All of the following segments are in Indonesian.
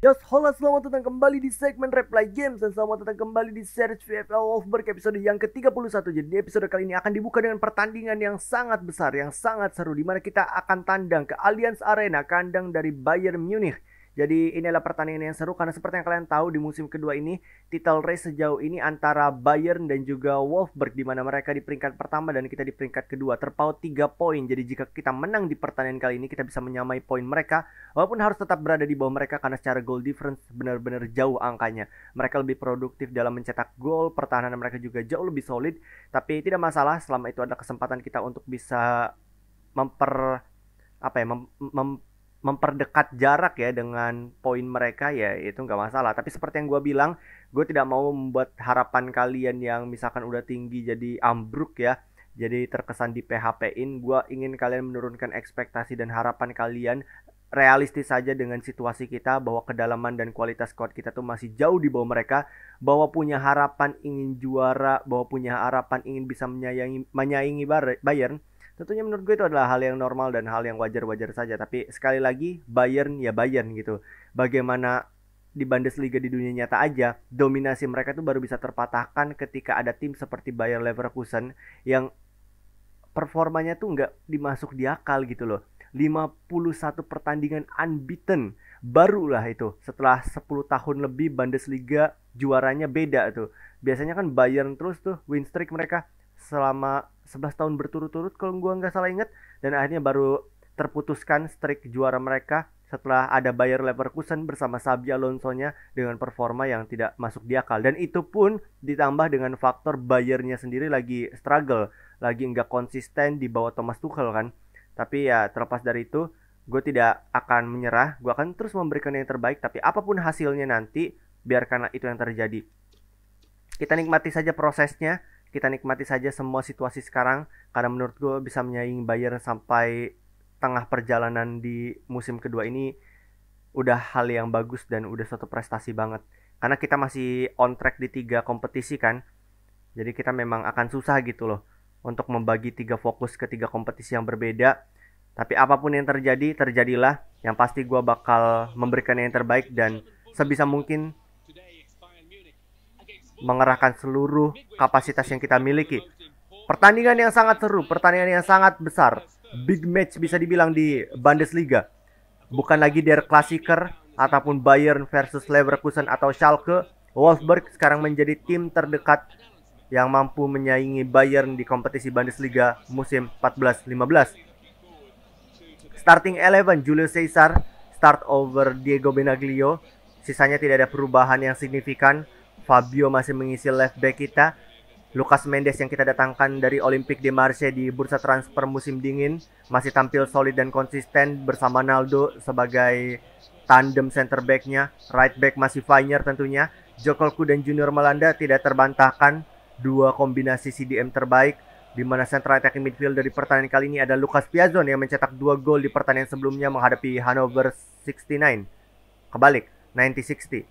Just hola, selamat datang kembali di segmen Reply Games dan selamat datang kembali di series VFL Wolfsburg episode yang ke-31. Jadi di episode kali ini akan dibuka dengan pertandingan yang sangat besar, yang sangat seru, di mana kita akan tandang ke Allianz Arena, kandang dari Bayern Munich. Jadi ini adalah pertandingan yang seru karena seperti yang kalian tahu di musim kedua ini title race sejauh ini antara Bayern dan juga Wolfsburg, di mana mereka di peringkat pertama dan kita di peringkat kedua, terpaut 3 poin. Jadi jika kita menang di pertandingan kali ini kita bisa menyamai poin mereka, walaupun harus tetap berada di bawah mereka karena secara goal difference benar-benar jauh angkanya. Mereka lebih produktif dalam mencetak gol, pertahanan mereka juga jauh lebih solid, tapi tidak masalah selama itu ada kesempatan kita untuk bisa memper apa ya memperdekat jarak ya dengan poin mereka, ya itu nggak masalah. Tapi seperti yang gue bilang, gue tidak mau membuat harapan kalian yang misalkan udah tinggi jadi ambruk ya, jadi terkesan di PHP-in. Gue ingin kalian menurunkan ekspektasi dan harapan kalian realistis saja dengan situasi kita, bahwa kedalaman dan kualitas squad kita tuh masih jauh di bawah mereka, bahwa punya harapan ingin juara, bahwa punya harapan ingin bisa menyaingi Bayern. Tentunya menurut gue itu adalah hal yang normal dan hal yang wajar-wajar saja. Tapi sekali lagi, Bayern ya Bayern gitu. Bagaimana di Bundesliga di dunia nyata aja, dominasi mereka tuh baru bisa terpatahkan ketika ada tim seperti Bayer Leverkusen yang performanya tuh nggak dimasuk di akal gitu loh. 51 pertandingan unbeaten. Barulah itu setelah 10 tahun lebih Bundesliga juaranya beda tuh. Biasanya kan Bayern terus tuh win streak mereka selama 11 tahun berturut-turut kalau gua nggak salah ingat, dan akhirnya baru terputuskan streak juara mereka setelah ada Bayer Leverkusen bersama Xabi Alonso-nya dengan performa yang tidak masuk di akal. Dan itu pun ditambah dengan faktor Bayernnya sendiri lagi struggle, lagi nggak konsisten di bawah Thomas Tuchel kan. Tapi ya terlepas dari itu, gue tidak akan menyerah, gue akan terus memberikan yang terbaik. Tapi apapun hasilnya nanti, biarkanlah itu yang terjadi. Kita nikmati saja prosesnya, kita nikmati saja semua situasi sekarang, karena menurut gue bisa menyaingi Bayern sampai tengah perjalanan di musim kedua ini udah hal yang bagus dan udah suatu prestasi banget. Karena kita masih on track di 3 kompetisi kan, jadi kita memang akan susah gitu loh untuk membagi 3 fokus ke 3 kompetisi yang berbeda. Tapi apapun yang terjadi, terjadilah. Yang pasti gue bakal memberikan yang terbaik dan sebisa mungkin mengerahkan seluruh kapasitas yang kita miliki. Pertandingan yang sangat seru, pertandingan yang sangat besar, big match bisa dibilang di Bundesliga. Bukan lagi Der Klassiker ataupun Bayern versus Leverkusen atau Schalke. Wolfsburg sekarang menjadi tim terdekat yang mampu menyaingi Bayern di kompetisi Bundesliga musim 14-15. Starting 11, Julio Cesar start over Diego Benaglio. Sisanya tidak ada perubahan yang signifikan. Fabio masih mengisi left back kita. Lucas Mendes yang kita datangkan dari Olympique de Marseille di bursa transfer musim dingin masih tampil solid dan konsisten bersama Naldo sebagai tandem center back-nya. Right back masih Fajner tentunya. Jokolku dan Junior Malanda tidak terbantahkan, 2 kombinasi CDM terbaik, di mana central attacking midfield dari pertandingan kali ini ada Lucas Piazon yang mencetak 2 gol di pertandingan sebelumnya menghadapi Hannover 69. Kebalik, 90-60.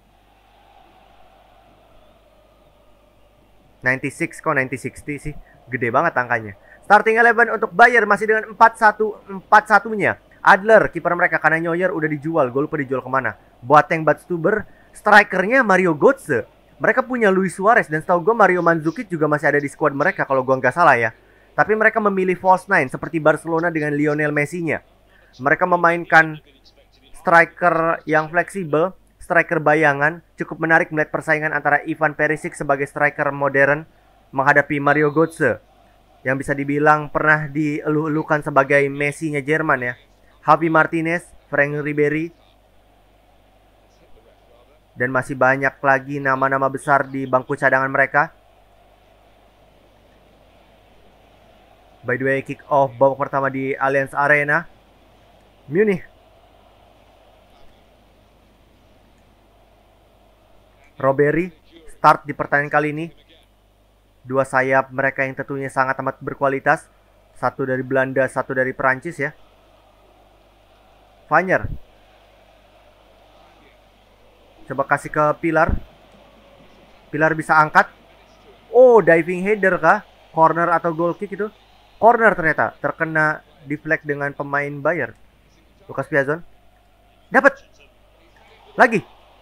96 kok 90-60 sih, gede banget angkanya. Starting 11 untuk Bayern masih dengan 4-1-4-1-nya. Adler, kiper mereka, karena Neuer udah dijual. Gue lupa dijual kemana. Boateng, Badstuber, strikernya Mario Götze. Mereka punya Luis Suarez, dan setahu gue Mario Mandzukic juga masih ada di squad mereka kalau gue nggak salah ya. Tapi mereka memilih false nine seperti Barcelona dengan Lionel Messi-nya. Mereka memainkan striker yang fleksibel, striker bayangan. Cukup menarik melihat persaingan antara Ivan Perisic sebagai striker modern menghadapi Mario Götze yang bisa dibilang pernah dieluh-elukan sebagai Messi-nya Jerman ya. Javi Martinez, Frank Ribery, dan masih banyak lagi nama-nama besar di bangku cadangan mereka. By the way, kick off babak pertama di Allianz Arena. Munich. Robbery start di pertandingan kali ini. 2 sayap mereka yang tentunya sangat amat berkualitas. 1 dari Belanda, 1 dari Perancis ya. Fajner coba kasih ke Pilar. Pilar bisa angkat. Oh, diving header kah? Corner atau goal kick itu? Corner ternyata. Terkena deflect dengan pemain Bayern. Lucas Piazon. Dapat. Lagi.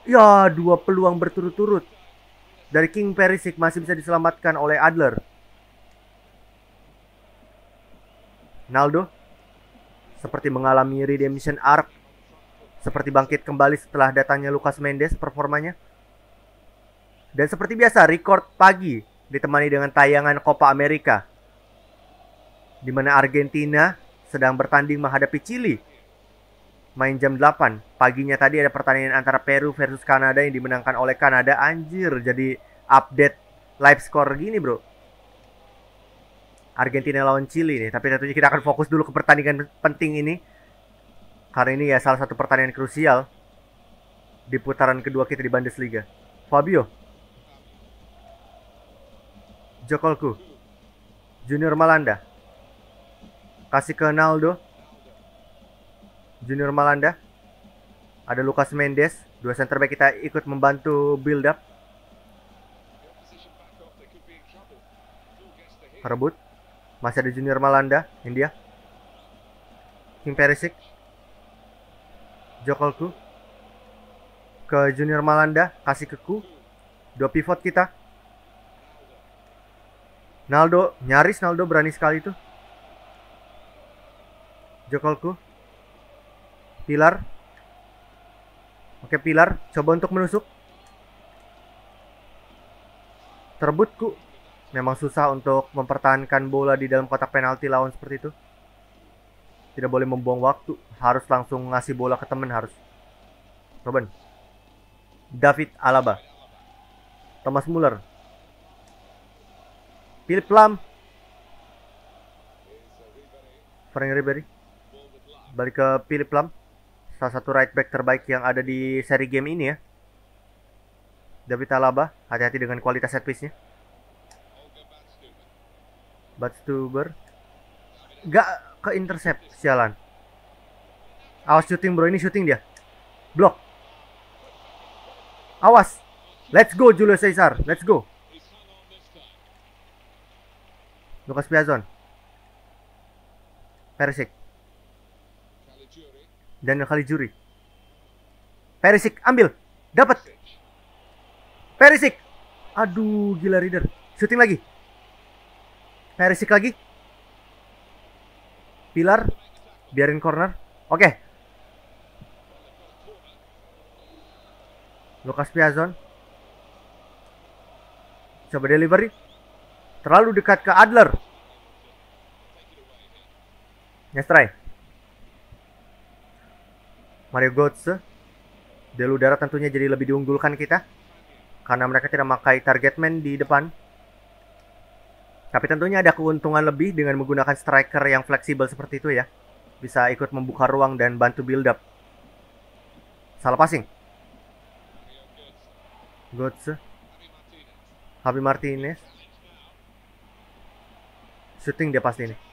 Ya, dua peluang berturut-turut dari King Perisic masih bisa diselamatkan oleh Adler. Naldo seperti mengalami redemption arc, seperti bangkit kembali setelah datangnya Lucas Mendes performanya. Dan seperti biasa, record pagi ditemani dengan tayangan Copa America, di mana Argentina sedang bertanding menghadapi Chili. Main jam 8. Paginya tadi ada pertandingan antara Peru versus Kanada yang dimenangkan oleh Kanada. Anjir, jadi update live score gini, bro. Argentina lawan Chili nih. Tapi tentunya kita akan fokus dulu ke pertandingan penting ini, karena ini ya salah satu pertandingan krusial di putaran kedua kita di Bundesliga. Fabio, Jokolku, Junior Malanda, kasih ke Naldo, Junior Malanda. Ada Lucas Mendes. Dua center back kita ikut membantu build up. Rebut. Masih ada Junior Malanda. India. King Perisic. Jokolku. Ke Junior Malanda. Kasih ke Ku. Dua pivot kita. Naldo. Nyaris Naldo berani sekali tuh. Jokolku. Pilar. Oke, Pilar coba untuk menusuk. Terbutku. Memang susah untuk mempertahankan bola di dalam kotak penalti lawan seperti itu. Tidak boleh membuang waktu. Harus langsung ngasih bola ke temen harus. Robben. David Alaba. Thomas Muller. Philip Lahm. Frank Ribery. Balik ke Philip Lahm. Salah satu right back terbaik yang ada di seri game ini ya. David Alaba, hati-hati dengan kualitas set piece-nya. Badstuber. Gak ke intercept, sialan. Awas shooting bro, ini shooting dia. Blok. Awas. Let's go Julio Cesar, let's go. Lucas Piazon. Perisic. Daniel Caligiuri. Perisic ambil. Dapat. Perisic. Aduh, gila Reader. Shooting lagi. Perisic lagi. Pilar. Biarin corner. Oke. Lucas Piazon. Coba delivery. Terlalu dekat ke Adler. Nestrai. Mario Götze. Duel udara tentunya jadi lebih diunggulkan kita, karena mereka tidak memakai target man di depan. Tapi tentunya ada keuntungan lebih dengan menggunakan striker yang fleksibel seperti itu ya. Bisa ikut membuka ruang dan bantu build up. Salah passing. Götze. Javi Martinez. Shooting dia pasti ini.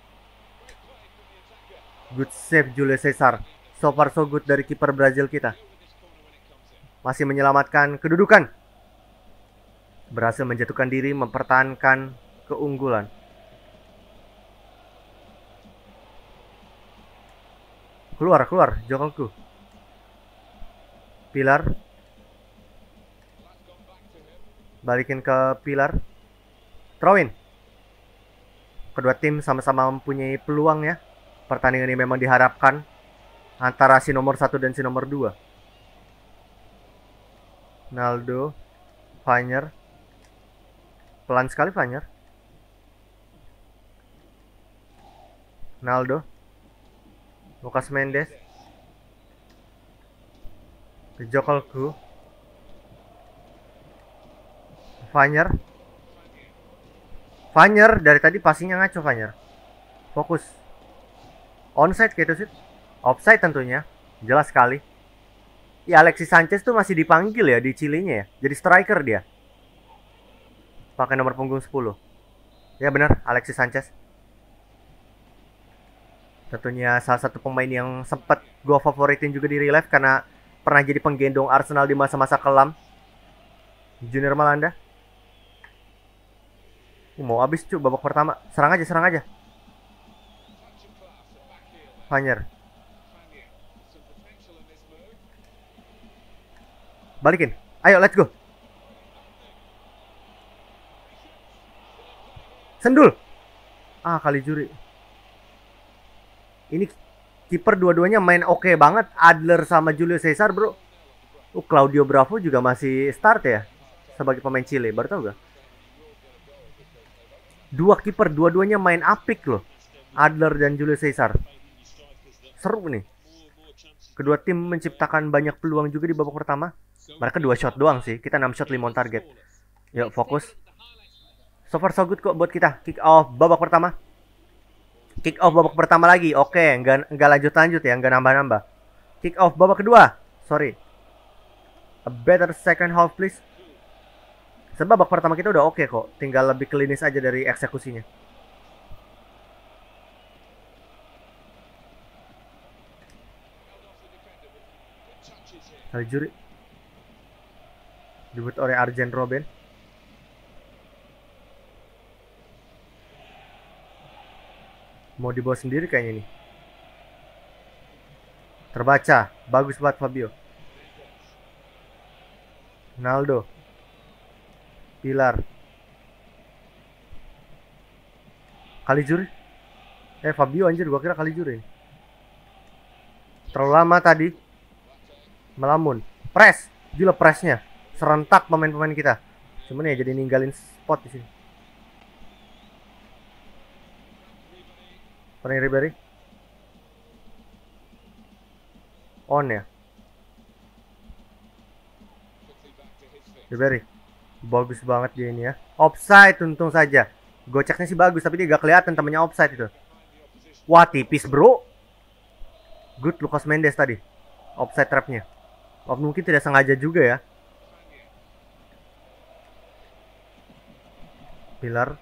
Good save Julio Cesar. So far so good dari kiper Brazil kita. Masih menyelamatkan kedudukan. Berhasil menjatuhkan diri, mempertahankan keunggulan. Keluar, Jokolku. Pilar. Balikin ke Pilar. Throw in. Kedua tim sama-sama mempunyai peluang ya. Pertandingan ini memang diharapkan antara si nomor 1 dan si nomor 2. Naldo. Vanyer. Pelan sekali Vanyer. Naldo. Lucas Mendes. Jokolku. Vanyer. Vanyer dari tadi passingnya ngaco Vanyer. Fokus. Onside kayak itu sih. Offside tentunya, jelas sekali. Ya Alexis Sanchez tuh masih dipanggil ya di Chile-nya ya. Jadi striker dia. Pakai nomor punggung 10. Ya benar, Alexis Sanchez. Tentunya salah satu pemain yang sempat gue favoritin juga di real life karena pernah jadi penggendong Arsenal di masa-masa kelam. Junior Malanda. Mau habis cuy babak pertama. Serang aja. Vanyer. Balikin. Ayo, let's go. Sendul. Caligiuri. Ini kiper dua-duanya main oke banget. Adler sama Julio Cesar, bro. Claudio Bravo juga masih start ya sebagai pemain Chile. Baru tau gak? Dua kiper dua-duanya main apik loh. Adler dan Julio Cesar. Seru nih. Kedua tim menciptakan banyak peluang juga di babak pertama. Mereka 2 shot doang sih. Kita 6 shot 5 on target. Yuk fokus. So far so good kok buat kita. Kick off babak pertama. Kick off babak pertama lagi. Oke, nggak lanjut ya, nggak nambah-nambah. Kick off babak kedua. Sorry. A better second half please. Sebab babak pertama kita udah oke kok. Tinggal lebih klinis aja dari eksekusinya. Caligiuri. Dibuat oleh Arjen Robben. Mau dibawa sendiri kayaknya nih. Terbaca. Bagus banget Fabio. Ronaldo. Pilar. Caligiuri. Fabio anjir, gua kira Caligiuri. Terlalu lama tadi. Melamun. Press. Gila pressnya. Serentak pemain-pemain kita. Cuman ya jadi ninggalin spot di sini. Frank Ribery. On ya. Ribery. Bagus banget dia ini ya. Offside untung saja. Goceknya sih bagus tapi dia gak kelihatan temennya offside itu. Wah tipis bro. Good Lucas Mendes tadi. Offside trapnya. Mungkin tidak sengaja juga ya. Pilar.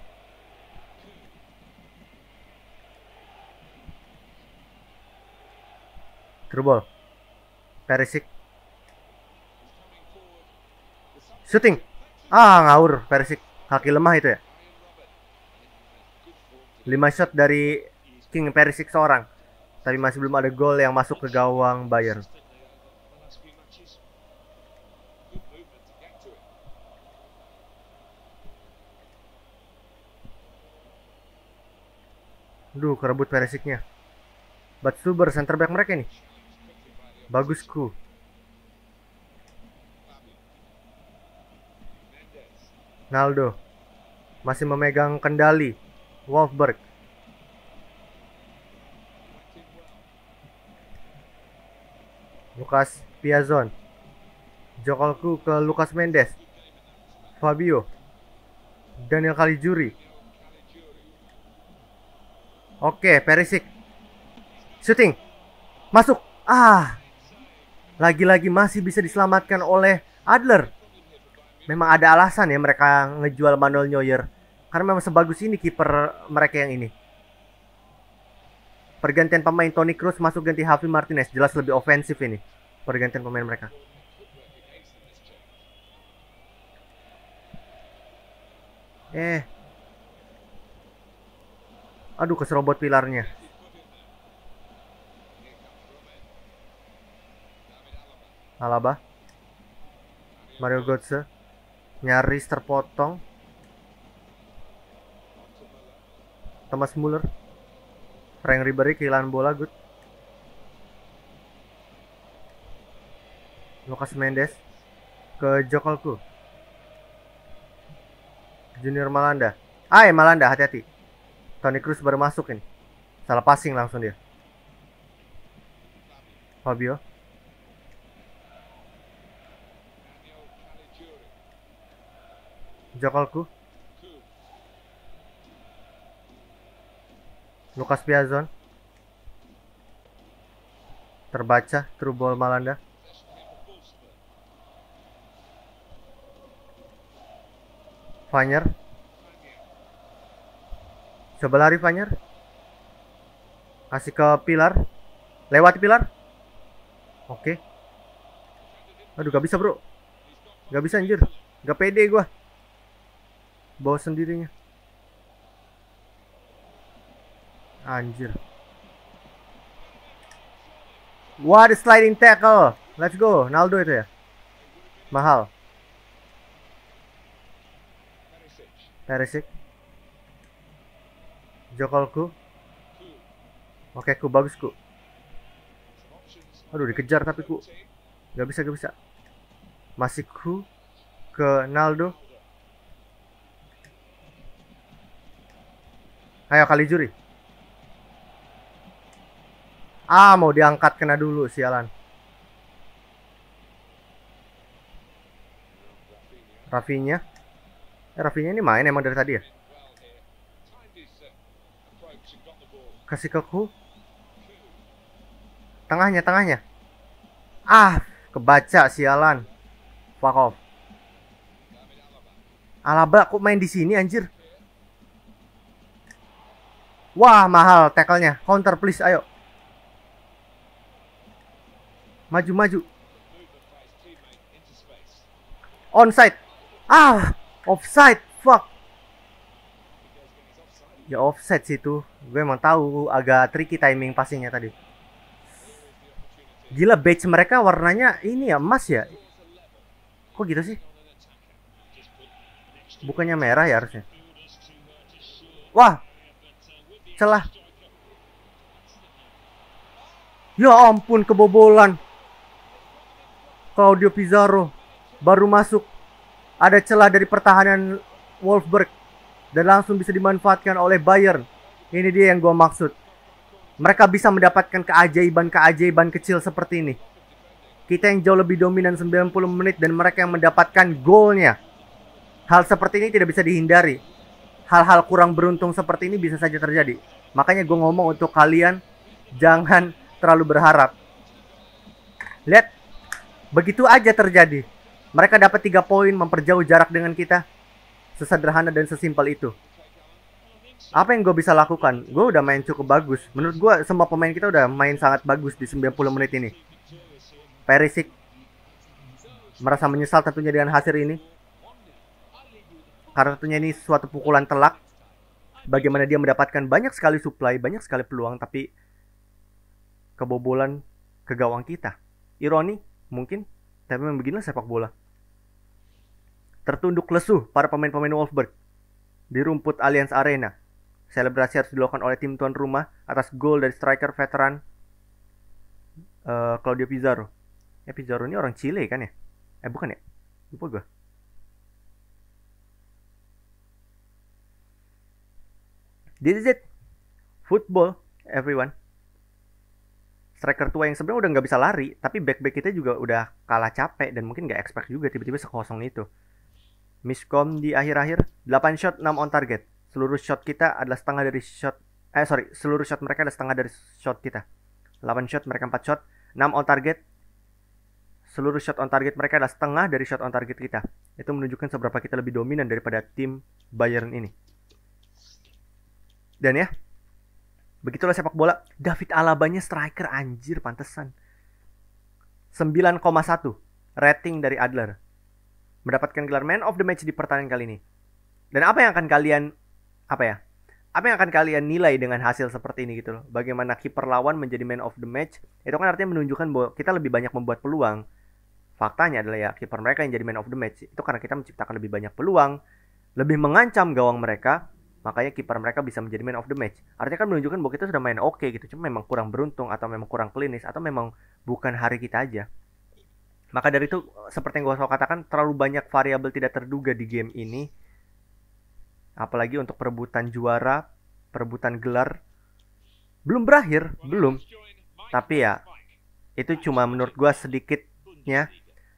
Through ball. Perisic. Shooting. Ngawur Perisic. Kaki lemah itu ya. 5 shot dari King Perisic seorang. Tapi masih belum ada gol yang masuk ke gawang Bayern. Duh, kerebut Perisicnya. Batstuber center back mereka nih. Bagusku. Ronaldo masih memegang kendali. Wolfsburg. Lucas Piazon. Jokolku ke Lucas Mendes. Fabio. Daniel Caligiuri. Oke, Perisic. Shooting. Masuk. Lagi-lagi masih bisa diselamatkan oleh Adler. Memang ada alasan ya mereka ngejual Manuel Neuer. Karena memang sebagus ini kiper mereka yang ini. Pergantian pemain Toni Kroos masuk ganti Javi Martinez. Jelas lebih ofensif ini pergantian pemain mereka. Aduh, keserobot pilarnya. Alaba. Mario Götze. Nyaris terpotong. Thomas Muller. Frank Ribery kehilangan bola, good. Lucas Mendes ke Jokolku. Junior Malanda. Malanda, hati-hati. Toni Kroos baru masuk ini. Salah passing langsung dia. Fabio. Jokolku. Lucas Piazon. Terbaca, through ball Malanda. Vanyer. Coba lari Vanyer. Kasih ke Pilar. Lewati Pilar. Oke. Aduh, gak bisa bro. Gak bisa anjir. Gak pede gua. Bawa sendirinya. Anjir. What a sliding tackle. Let's go. Ronaldo itu ya. Mahal. Perisic. Jokolku. Oke, ku bagus ku. Aduh, dikejar tapi ku gak bisa. Masih ku ke Naldo. Ayo Caligiuri. Mau diangkat, kena dulu, sialan. Rafinha. Rafinha ini main emang dari tadi ya? Kasih ke ku. Tengahnya. Kebaca, sialan. Fuck off. Alaba kok main di sini anjir? Wah, mahal tackle-nya. Counter please, ayo. Maju. Onside. Offside. Fuck. Ya offside sih itu. Gue emang tahu agak tricky timing passingnya tadi. Gila, badge mereka warnanya ini ya, emas ya. Kok gitu sih? Bukannya merah ya harusnya. Wah. Celah. Ya ampun, kebobolan. Claudio Pizarro baru masuk. Ada celah dari pertahanan Wolfsburg dan langsung bisa dimanfaatkan oleh Bayern. Ini dia yang gue maksud. Mereka bisa mendapatkan keajaiban kecil seperti ini. Kita yang jauh lebih dominan 90 menit dan mereka yang mendapatkan golnya. Hal seperti ini tidak bisa dihindari. Hal-hal kurang beruntung seperti ini bisa saja terjadi. Makanya gue ngomong untuk kalian, jangan terlalu berharap. Lihat, begitu aja terjadi. Mereka dapat 3 poin, memperjauh jarak dengan kita. Sesederhana dan sesimpel itu. Apa yang gue bisa lakukan? Gue udah main cukup bagus. Menurut gue semua pemain kita udah main sangat bagus di 90 menit ini. Perisic merasa menyesal tentunya dengan hasil ini. Karena tentunya ini suatu pukulan telak. Bagaimana dia mendapatkan banyak sekali supply, banyak sekali peluang, tapi kebobolan ke gawang kita. Ironi mungkin, tapi memang beginilah sepak bola. Tertunduk lesu para pemain-pemain Wolfsburg di rumput Allianz Arena. Selebrasi harus dilakukan oleh tim tuan rumah atas gol dari striker veteran Claudio Pizarro. Pizarro ini orang Chile kan ya? Bukan ya? Lupa gue. This is it. Football, everyone. Striker tua yang sebenarnya udah nggak bisa lari, tapi back-back kita juga udah kalah capek dan mungkin nggak expect juga tiba-tiba sekosong itu. Miscom di akhir-akhir, 8 shot, 6 on target. Seluruh shot kita adalah setengah dari shot seluruh shot mereka adalah setengah dari shot kita. 8 shot, mereka 4 shot, 6 on target. Seluruh shot on target mereka adalah setengah dari shot on target kita. Itu menunjukkan seberapa kita lebih dominan daripada tim Bayern ini. Dan ya, begitulah sepak bola. David Alaba-nya striker, anjir, pantesan. 9,1 rating dari Adler. Mendapatkan gelar Man of the Match di pertandingan kali ini. Dan apa yang akan kalian nilai dengan hasil seperti ini gitu loh. Bagaimana kiper lawan menjadi Man of the Match. Itu kan artinya menunjukkan bahwa kita lebih banyak membuat peluang. Faktanya adalah ya, kiper mereka yang jadi Man of the Match. Itu karena kita menciptakan lebih banyak peluang, lebih mengancam gawang mereka. Makanya kiper mereka bisa menjadi Man of the Match. Artinya kan menunjukkan bahwa kita sudah main oke gitu. Cuma memang kurang beruntung, atau memang kurang klinis, atau memang bukan hari kita aja. Maka dari itu, seperti yang gue selalu katakan, terlalu banyak variabel tidak terduga di game ini. Apalagi untuk perebutan juara, perebutan gelar. Belum berakhir, belum. Tapi ya, itu cuma menurut gue sedikitnya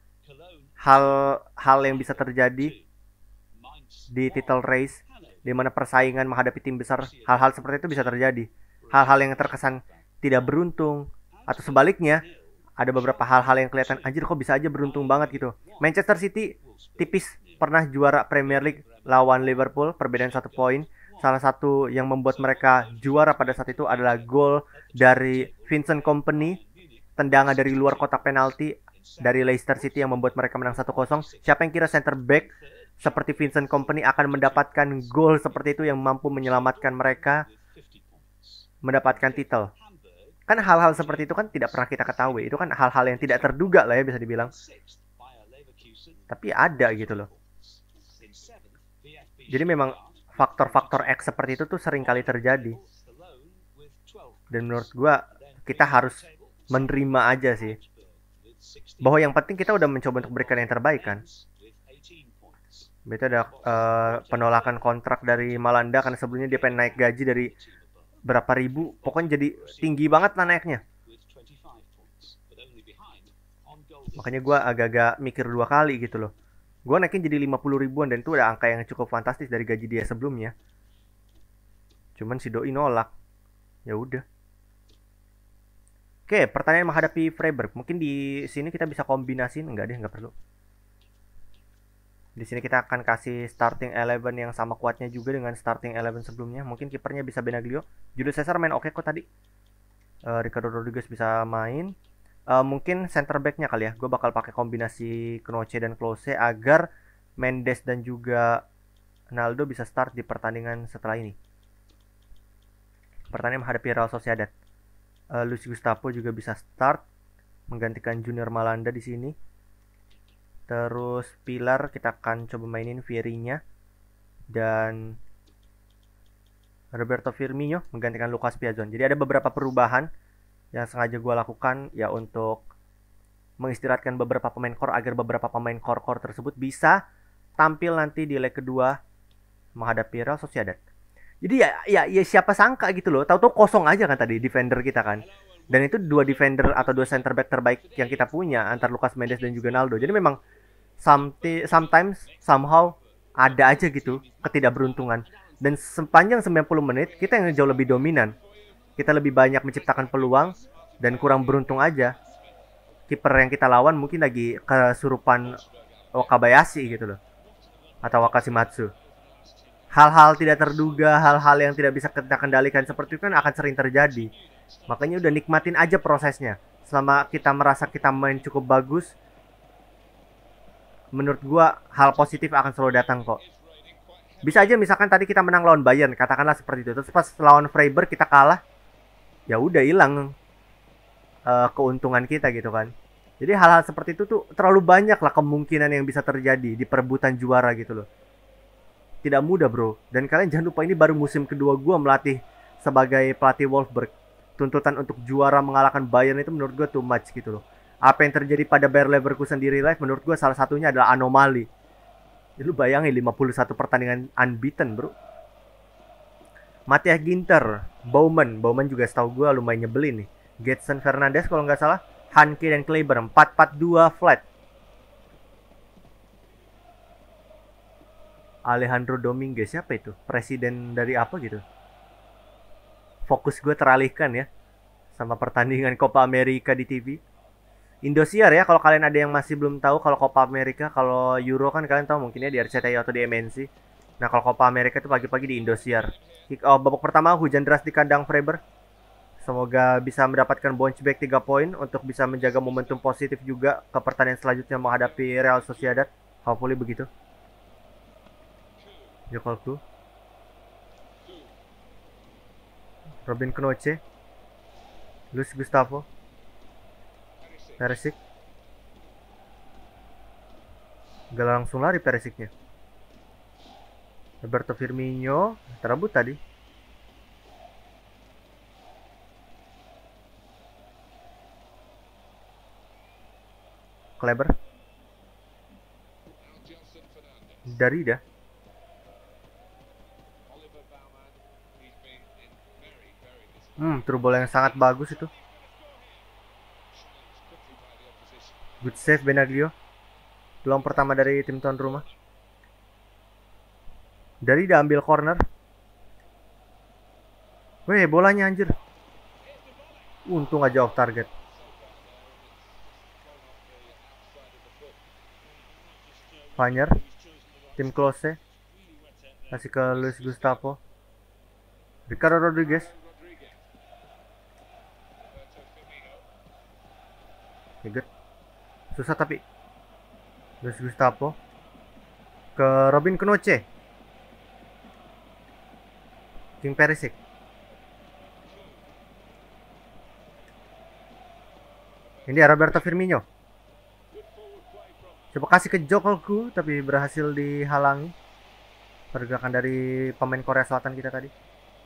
hal yang bisa terjadi di title race, di mana persaingan menghadapi tim besar. Hal-hal seperti itu bisa terjadi. Hal-hal yang terkesan tidak beruntung, atau sebaliknya, ada beberapa hal-hal yang kelihatan anjir kok bisa aja beruntung banget gitu. Manchester City tipis pernah juara Premier League lawan Liverpool, perbedaan 1 poin. Salah satu yang membuat mereka juara pada saat itu adalah gol dari Vincent Kompany, tendangan dari luar kotak penalti dari Leicester City yang membuat mereka menang 1-0. Siapa yang kira center back seperti Vincent Kompany akan mendapatkan gol seperti itu yang mampu menyelamatkan mereka mendapatkan titel? Kan hal-hal seperti itu kan tidak pernah kita ketahui. Itu kan hal-hal yang tidak terduga lah ya, bisa dibilang. tapi ada gitu loh. Jadi memang faktor-faktor X seperti itu tuh sering kali terjadi. Dan menurut gua kita harus menerima aja sih, bahwa yang penting kita udah mencoba untuk berikan yang terbaik kan. Betul, ada penolakan kontrak dari Malanda karena sebelumnya dia pengen naik gaji dari berapa ribu, pokoknya jadi tinggi banget lah naiknya. Makanya gue agak-agak mikir dua kali gitu loh. Gue naikin jadi 50 ribuan dan itu udah angka yang cukup fantastis dari gaji dia sebelumnya. Cuman si Doi nolak. Ya udah. Oke, pertanyaan menghadapi Freiburg. Mungkin di sini kita bisa kombinasiin, enggak deh, enggak perlu. Di sini kita akan kasih starting 11 yang sama kuatnya juga dengan starting 11 sebelumnya. Mungkin kipernya bisa Benaglio. Julius Caesar main oke kok tadi. Ricardo Rodriguez bisa main. Mungkin center back-nya kali ya. Gue bakal pakai kombinasi Knoche dan Klose agar Mendes dan juga Ronaldo bisa start di pertandingan setelah ini. Pertandingan menghadapi Real Sociedad. Luis Gustavo juga bisa start menggantikan Junior Malanda di sini. Terus pilar kita akan coba mainin Vieri-nya dan Roberto Firmino menggantikan Lucas Piazon. Jadi ada beberapa perubahan yang sengaja gue lakukan ya untuk mengistirahatkan beberapa pemain core agar beberapa pemain core tersebut bisa tampil nanti di leg kedua menghadapi Real Sociedad. Jadi ya siapa sangka gitu loh, tahu-tahu kosong aja kan tadi defender kita kan. Dan itu dua defender atau dua center back terbaik yang kita punya antara Lucas Mendes dan juga Ronaldo. Jadi memang sometimes somehow ada aja gitu ketidakberuntungan. Dan sepanjang 90 menit kita yang jauh lebih dominan. Kita lebih banyak menciptakan peluang dan kurang beruntung aja. Kiper yang kita lawan mungkin lagi kesurupan Wakabayashi gitu loh. Atau Wakashimatsu. Hal-hal tidak terduga, hal-hal yang tidak bisa kita kendalikan seperti itu kan akan sering terjadi. Makanya udah nikmatin aja prosesnya. Selama kita merasa kita main cukup bagus, menurut gua hal positif akan selalu datang kok. Bisa aja misalkan tadi kita menang lawan Bayern, katakanlah seperti itu. Terus pas lawan Freiburg kita kalah, ya udah hilang keuntungan kita gitu kan. Jadi hal-hal seperti itu tuh terlalu banyak lah kemungkinan yang bisa terjadi di perebutan juara gitu loh. Tidak mudah bro. Dan kalian jangan lupa ini baru musim kedua gue melatih sebagai pelatih Wolfsburg. Tuntutan untuk juara mengalahkan Bayern itu menurut gue too much gitu loh. Apa yang terjadi pada Bayer Leverkusen di real life menurut gue salah satunya adalah anomali. Jadi lu bayangin 51 pertandingan unbeaten bro. Matthias Ginter, Baumann juga setahu gue lumayan nyebelin nih. Gedson Fernandes kalau nggak salah, Hanke dan Kleber 4-4-2 flat. Alejandro Dominguez siapa itu? Presiden dari apa gitu? Fokus gue teralihkan ya sama pertandingan Copa America di TV. Indosiar ya, kalau kalian ada yang masih belum tahu, kalau Copa America, kalau Euro kan kalian tahu mungkinnya di RCTI atau di MNC. Nah kalau Copa America itu pagi-pagi di Indosiar. Babak pertama hujan deras di kandang Freiburg. Semoga bisa mendapatkan bounce back 3 poin untuk bisa menjaga momentum positif juga ke pertandingan selanjutnya menghadapi Real Sociedad. Hopefully begitu. Jokolku, Robin Knoche, Luis Gustavo, Perisic. Gak langsung lari Perisicnya. Roberto Firmino terebut tadi. Kleber, Darida. Through ball yang sangat bagus itu. Good save Benaglio. Peluang pertama dari tim tuan rumah. Dari dia ambil corner. Weh, bolanya anjir. Untung aja off target. Vanyer, tim Klose. Kasih ke Luis Gustavo. Ricardo Rodriguez. Good. Susah tapi. Luis Gustavo ke Robin Knoche. King Perisic. Ini Roberto Firmino. Coba kasih ke Jokoku, tapi berhasil dihalangi pergerakan dari pemain Korea Selatan kita tadi.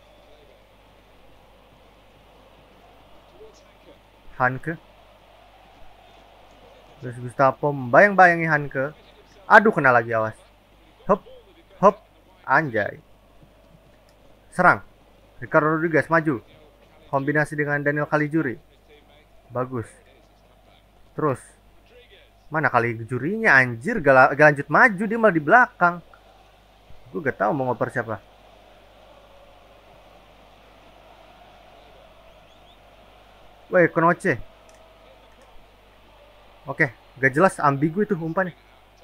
Hanke. Terus Gustavo membayang-bayangi Hanke. Aduh, kena lagi, awas. Hop, hop, anjay. Serang. Ricardo Rodriguez maju. Kombinasi dengan Daniel Caligiuri. Bagus. Terus. Mana Caligiurinya anjir, gak lanjut maju, dia malah di belakang. Gue gak tahu mau ngoper siapa. Woi, Konoche. Oke, gak jelas, ambigu itu umpannya.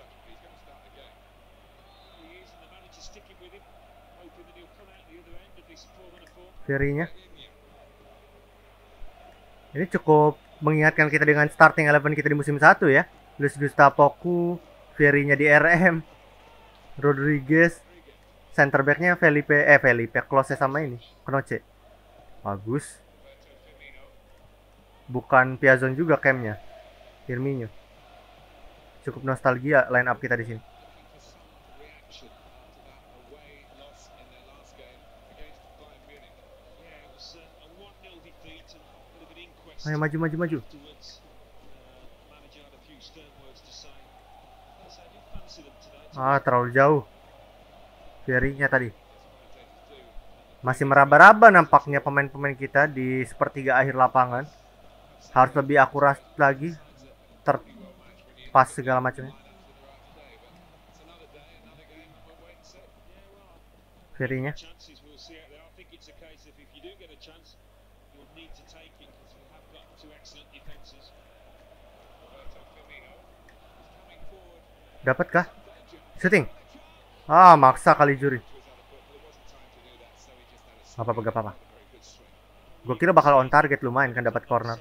Ferry-nya. Ini cukup mengingatkan kita dengan starting 11 kita di musim 1 ya. Luis Gustavo, Ferry-nya di RM, Rodriguez, center back-nya Felipe Klose sama ini, Konoche. Bagus. Bukan Piazon juga camp-nya. Firmino. Cukup nostalgia line up kita di sini. Ayo maju. Terlalu jauh. Ferry-nya tadi. Masih meraba-raba nampaknya pemain-pemain kita di sepertiga akhir lapangan. Harus lebih akurat lagi. Terpas segala macamnya. Ferry-nya. Dapatkah? Shooting. Maksa Caligiuri. Gak apa-apa. Gue kira bakal on target, lumayan kan dapat corner.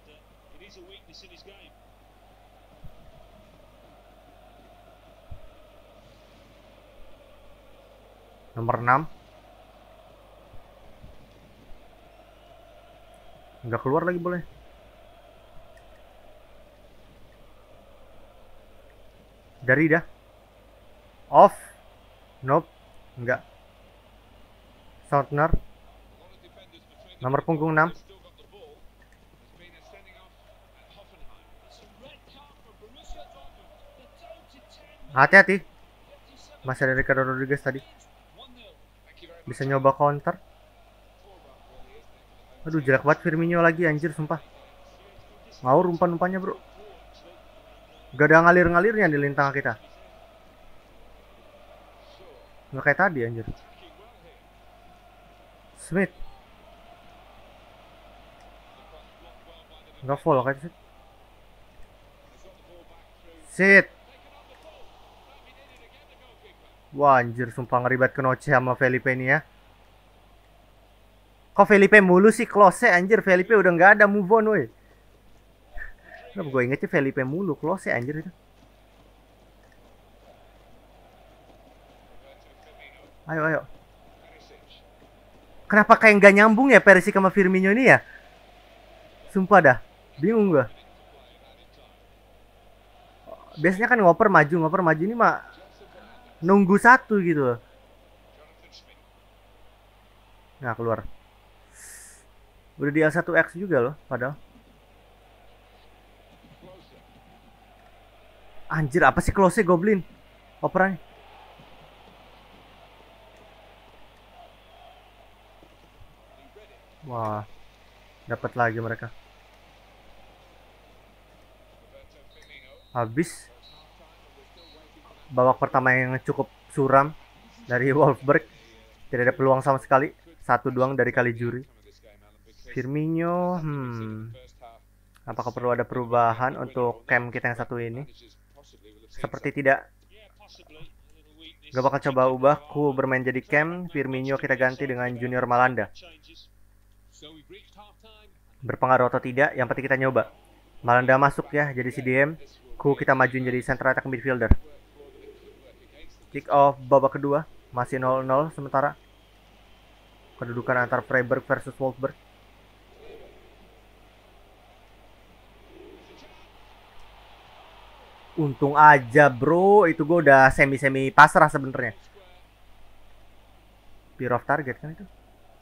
Nomor 6. Nggak keluar lagi boleh. Dari dah. Off. Nope. Enggak. Soutner. Nomor punggung 6. Hati-hati. Masih ada Ricardo Rodriguez tadi. Bisa nyoba counter. Aduh, jelek banget Firmino lagi anjir, sumpah. Ngawur umpan-umpannya, bro. Gak ada ngalir-ngalirnya di lini tengah kita. Nggak kayak tadi anjir. Smith. Nggak full kayak sit. Sit. Wah anjir, sumpah ngeribat Konoche sama Felipe ini ya. Kok Felipe mulu sih Klose anjir. Felipe udah nggak ada, move on woi. Kenapa gue ingetnya Felipe mulu, Klose anjir itu. Ayo. Kenapa kayak nggak nyambung ya Perisic sama Firmino ini ya? Sumpah dah, bingung gue. Biasanya kan ngoper maju ini mah nunggu satu gitu loh. Nah keluar. Udah di L1X juga loh padahal. Anjir, apa sih Klose goblin operannya. Wah, dapat lagi mereka. Habis babak pertama yang cukup suram dari Wolfsburg. Tidak ada peluang sama sekali. Satu doang dari Caligiuri. Firmino, apakah perlu ada perubahan untuk camp kita yang satu ini? Seperti tidak. Gak bakal coba ubah. Ku bermain jadi camp. Firmino kita ganti dengan Junior Malanda. Berpengaruh atau tidak, yang penting kita nyoba. Malanda masuk ya jadi CDM. Ku kita majuin jadi center attack midfielder. Kick off babak kedua. Masih 0-0 sementara. Kedudukan antar Freiburg versus Wolfsburg. Untung aja bro, itu gue udah semi-semi pasrah sebenarnya. Fear of target kan itu.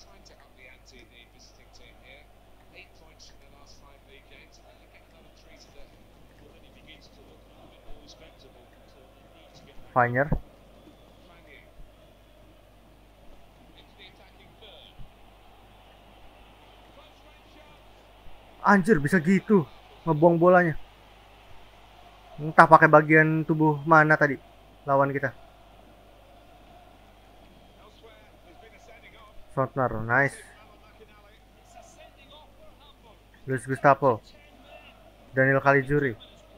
Fire. Anjir bisa gitu ngebuang bolanya. Entah pakai bagian tubuh mana tadi lawan kita. Sotnar, nice. Luis Gustavo, Daniel Caligiuri.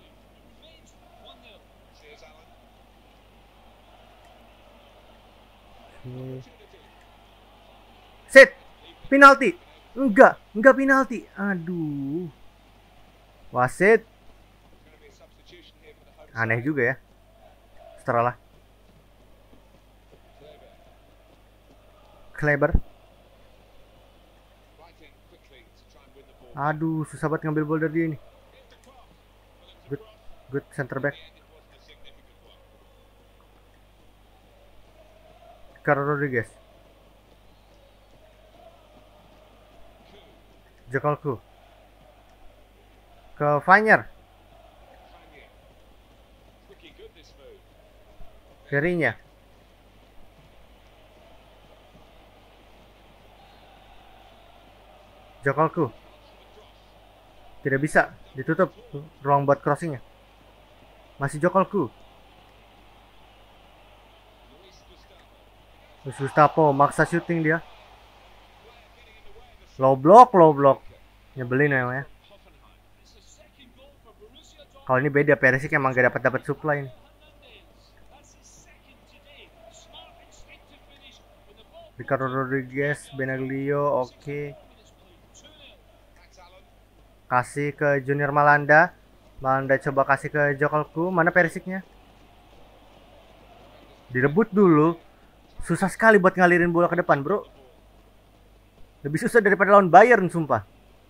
Set, penalti. Enggak penalti. Aduh. Wasit. Aneh juga ya. Setelah Kleber. Aduh, susah banget ngambil bola dari dia ini. Good center back. Ricardo Rodriguez. Jokalku. Ke Vanyer. Ferry-nya. Jokalku. Tidak bisa, ditutup ruang buat crossingnya. Masih Jokalku. Luis Gustavo maksa shooting dia. Low block. Nyebelin emang ya. Kalau ini beda, Perisic emang gak dapat supply ini. Ricardo Rodriguez, Benaglio, oke. Kasih ke Junior Malanda. Malanda coba kasih ke Jokalku. Mana Perisicnya? Direbut dulu. Susah sekali buat ngalirin bola ke depan, bro. Lebih susah daripada lawan Bayern, sumpah.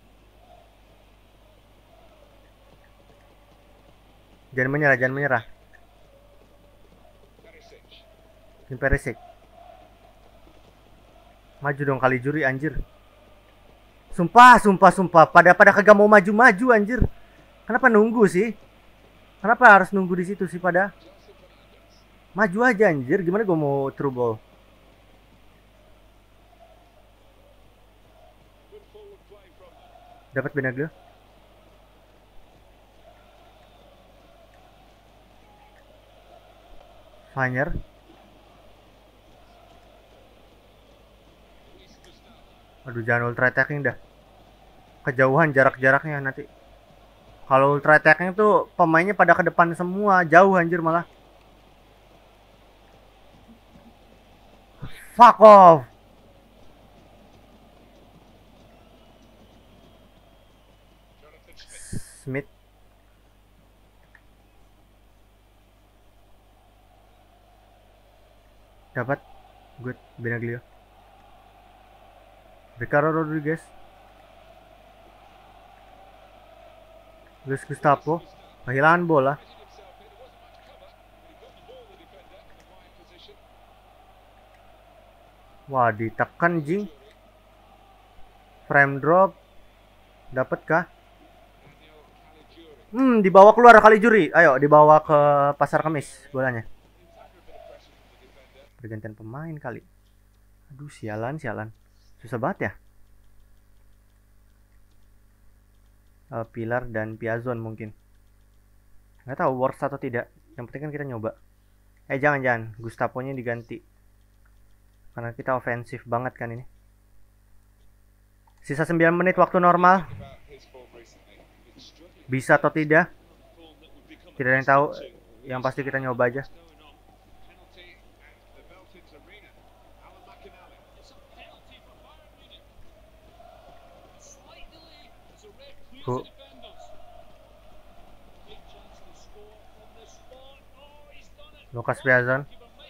Jangan menyerah. Tim Perisic. Maju dong Caligiuri, anjir. Sumpah. Pada kagak mau maju anjir. Kenapa nunggu sih? Kenapa harus nunggu di situ sih pada? Maju aja anjir, gimana gue mau through ball? Dapat Benaglio. Vanyer. Aduh, jangan ultra attacking dah. Kejauhan jaraknya nanti. Kalau ultra attacking tuh pemainnya pada ke depan semua, jauh anjir malah. Fuck off. Smith. Dapat. Good, Benaglio. Ricardo Rodriguez. Luis Gustavo. Kehilangan bola. Wah, ditekan jing. Frame drop. Dapat kah? Dibawa keluar Caligiuri. Ayo, dibawa ke Pasar Kemis bolanya. Pergantian pemain kali. Aduh, sialan. Susah banget ya. Pilar dan Piazon mungkin. Nggak tahu worth atau tidak. Yang penting kan kita nyoba. Jangan. Gustavo-nya diganti. Karena kita ofensif banget kan ini. Sisa 9 menit waktu normal. Bisa atau tidak? Tidak ada yang tahu. Yang pasti kita nyoba aja. Lucas Piazon.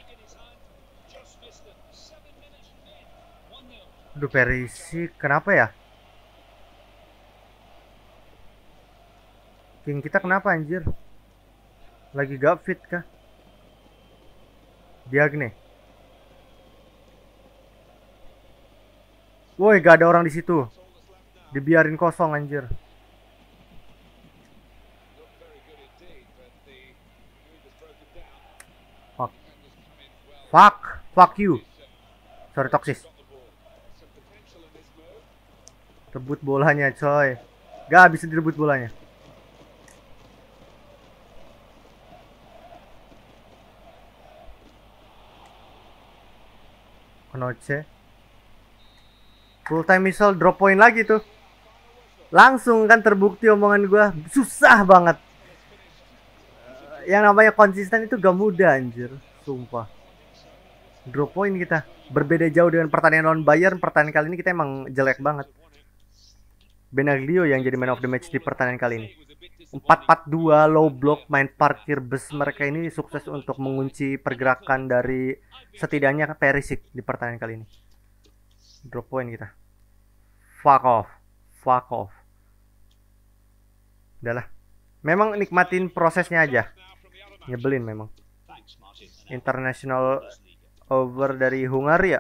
Aduh, Perisic kenapa ya? King kita kenapa anjir? Lagi gak fit kah? Diagne. Woi, gak ada orang di situ. Dibiarin kosong anjir. Fuck. Fuck you. Sorry Toxis. Rebut bolanya coy. Gak bisa direbut bolanya. Konoche. Full time missile drop point lagi tuh. Langsung kan terbukti omongan gua. Susah banget. Yang namanya konsisten itu gak mudah anjir. Sumpah. Drop point kita. Berbeda jauh dengan pertandingan lawan Bayern. Pertandingan kali ini kita emang jelek banget. Benaglio yang jadi man of the match di pertandingan kali ini. 4-4-2 low block, main parkir bus. Mereka ini sukses untuk mengunci pergerakan dari setidaknya Perisic di pertandingan kali ini. Drop point kita. Fuck off. Udahlah. Memang nikmatin prosesnya aja. Nyebelin memang. International over dari Hungaria.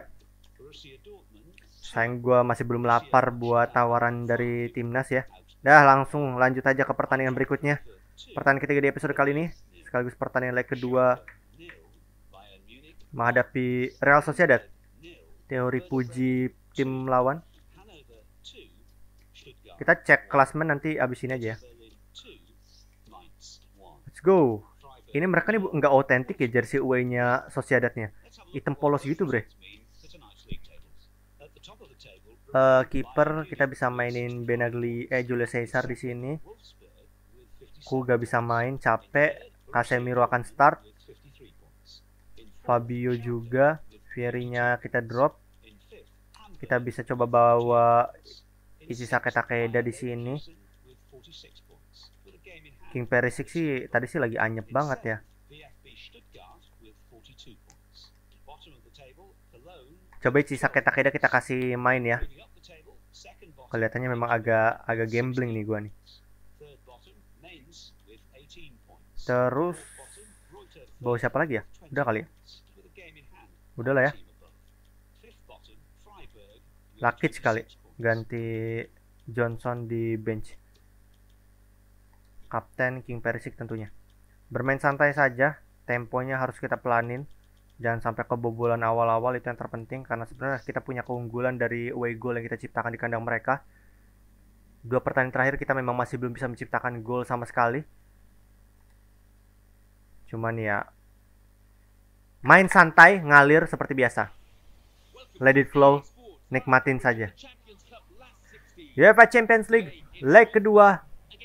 Sayang gue masih belum lapar buat tawaran dari timnas ya. Dah langsung lanjut aja ke pertandingan berikutnya. Pertandingan ketiga di episode kali ini. Sekaligus pertandingan leg kedua menghadapi Real Sociedad. Teori puji tim lawan. Kita cek klasmen nanti abis ini aja ya. Let's go. Ini mereka nih nggak otentik ya jersey away-nya Sociedadnya. Hitam polos gitu bre. Kiper kita bisa mainin Julius Caesar di sini. Ku gak bisa main, capek. Casemiro akan start. Fabio juga. Fieri-nya kita drop. Kita bisa coba bawa Ishizaki Takeda di sini. King Perisic sih tadi sih lagi anyep banget ya. Coba Ishizaki Takeda kita kasih main ya. Kelihatannya memang agak gambling nih gua nih. Terus bawa siapa lagi ya? Udah kali ya? Udah lah ya. Lakic kali. Ganti Johnson di bench. Kapten King Perisic tentunya. Bermain santai saja. Temponya harus kita pelanin. Jangan sampai kebobolan awal-awal, itu yang terpenting. Karena sebenarnya kita punya keunggulan dari away goal yang kita ciptakan di kandang mereka. 2 pertandingan terakhir kita memang masih belum bisa menciptakan gol sama sekali. Cuman ya main santai, ngalir seperti biasa. Let it flow, nikmatin saja. UEFA Champions League leg kedua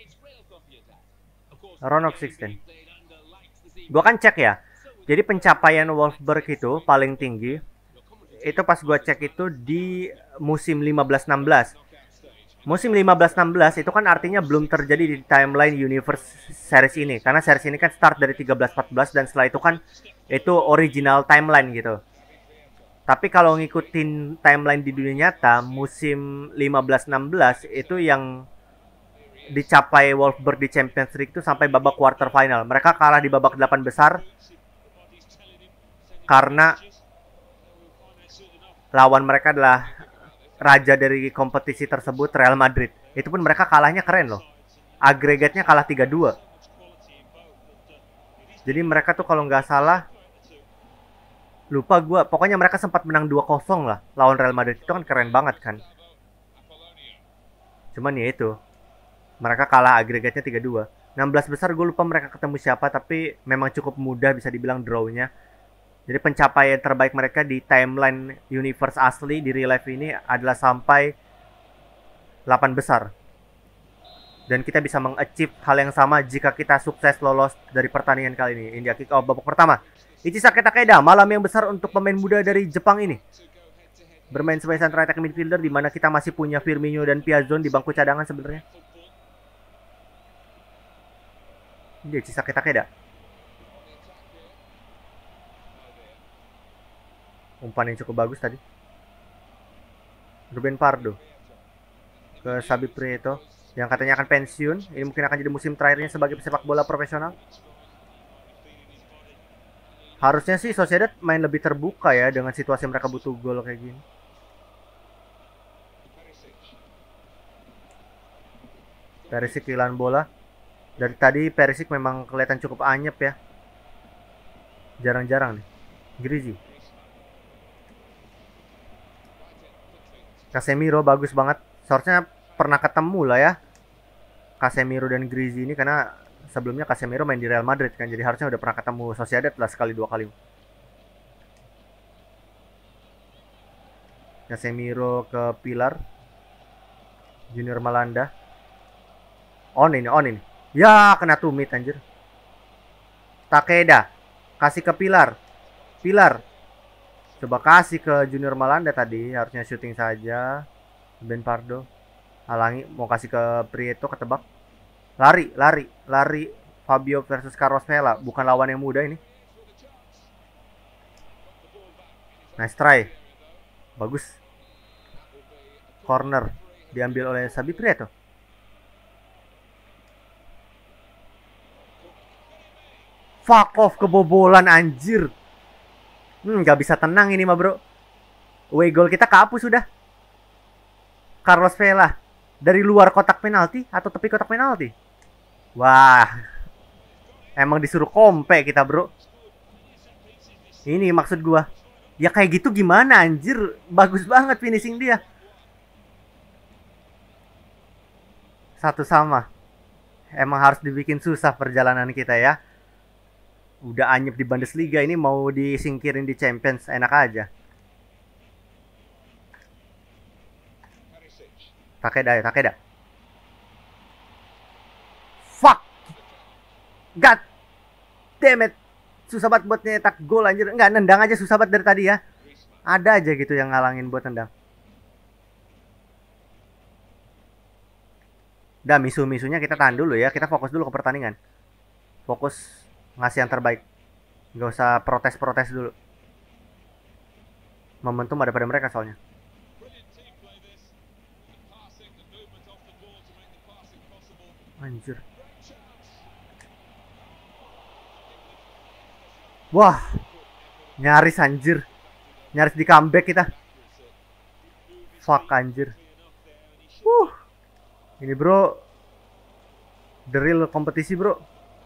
round of 16. Gua kan cek ya. Jadi pencapaian Wolfsburg itu paling tinggi itu pas gua cek itu di musim 15-16. Musim 15-16 itu kan artinya belum terjadi di timeline universe series ini. Karena series ini kan start dari 13-14 dan setelah itu kan itu original timeline gitu. Tapi kalau ngikutin timeline di dunia nyata, musim 15-16 itu yang dicapai Wolfsburg di Champions League itu sampai babak quarter final. Mereka kalah di babak 8 besar karena lawan mereka adalah raja dari kompetisi tersebut, Real Madrid. Itu pun mereka kalahnya keren loh. Agregatnya kalah 3-2. Jadi mereka tuh kalau nggak salah, lupa gue, pokoknya mereka sempat menang 2-0 lah lawan Real Madrid. Itu kan keren banget kan. Cuman ya itu, mereka kalah agregatnya 3-2. 16 besar gue lupa mereka ketemu siapa, tapi memang cukup mudah bisa dibilang draw-nya. Jadi pencapaian terbaik mereka di timeline universe asli di real life ini adalah sampai 8 besar. Dan kita bisa meng-achieve hal yang sama jika kita sukses lolos dari pertandingan kali ini. India kick off babak pertama. Ishizaki Takeda, malam yang besar untuk pemain muda dari Jepang ini. Bermain sebagai center attack midfielder, di mana kita masih punya Firmino dan Piazon di bangku cadangan sebenarnya. Ini Ishizaki Takeda. Umpan yang cukup bagus tadi. Ruben Pardo ke Xabi Prieto yang katanya akan pensiun. Ini mungkin akan jadi musim terakhirnya sebagai pesepak bola profesional. Harusnya sih Sociedad main lebih terbuka ya dengan situasi mereka butuh gol kayak gini. Perisic kehilangan bola. Dari tadi Perisic memang kelihatan cukup anyep ya. Jarang-jarang nih. Grizi. Casemiro bagus banget. Seharusnya pernah ketemu lah ya Casemiro dan Grizi ini, karena sebelumnya Casemiro main di Real Madrid kan, jadi harusnya udah pernah ketemu Sociedad lah sekali dua kali. Casemiro ke Pilar. Junior Malanda. On ini. Ya, kena tumit anjir. Takeda. Kasih ke Pilar. Pilar. Coba kasih ke Junior Malanda tadi. Harusnya syuting saja. Ben Pardo. Halangi. Mau kasih ke Prieto, ketebak. Lari. Fabio versus Carlos Vela. Bukan lawan yang mudah ini. Nice try. Bagus. Corner. Diambil oleh Sabi Prieto. Fuck off, kebobolan anjir. Gak bisa tenang ini mah bro. Away goal kita kapus sudah. Carlos Vela. Dari luar kotak penalti atau tepi kotak penalti. Wah. Emang disuruh kompe kita bro. Ini maksud gua. Ya kayak gitu gimana anjir. Bagus banget finishing dia. 1-1. Emang harus dibikin susah perjalanan kita ya. Udah anyep di Bundesliga, ini mau disingkirin di Champions enak aja. Takeda. Fuck. God damn it. Susah banget buat nyetak gol anjir. Enggak, nendang aja susah banget dari tadi ya. Ada aja gitu yang ngalangin buat nendang. Udah, misu-misunya kita tahan dulu ya. Kita fokus dulu ke pertandingan. Fokus ngasih yang terbaik. Gak usah protes-protes dulu. Momentum ada pada mereka soalnya. Anjir. Wah. Nyaris anjir. Nyaris di comeback kita. Fuck anjir. Ini bro. The real kompetisi bro.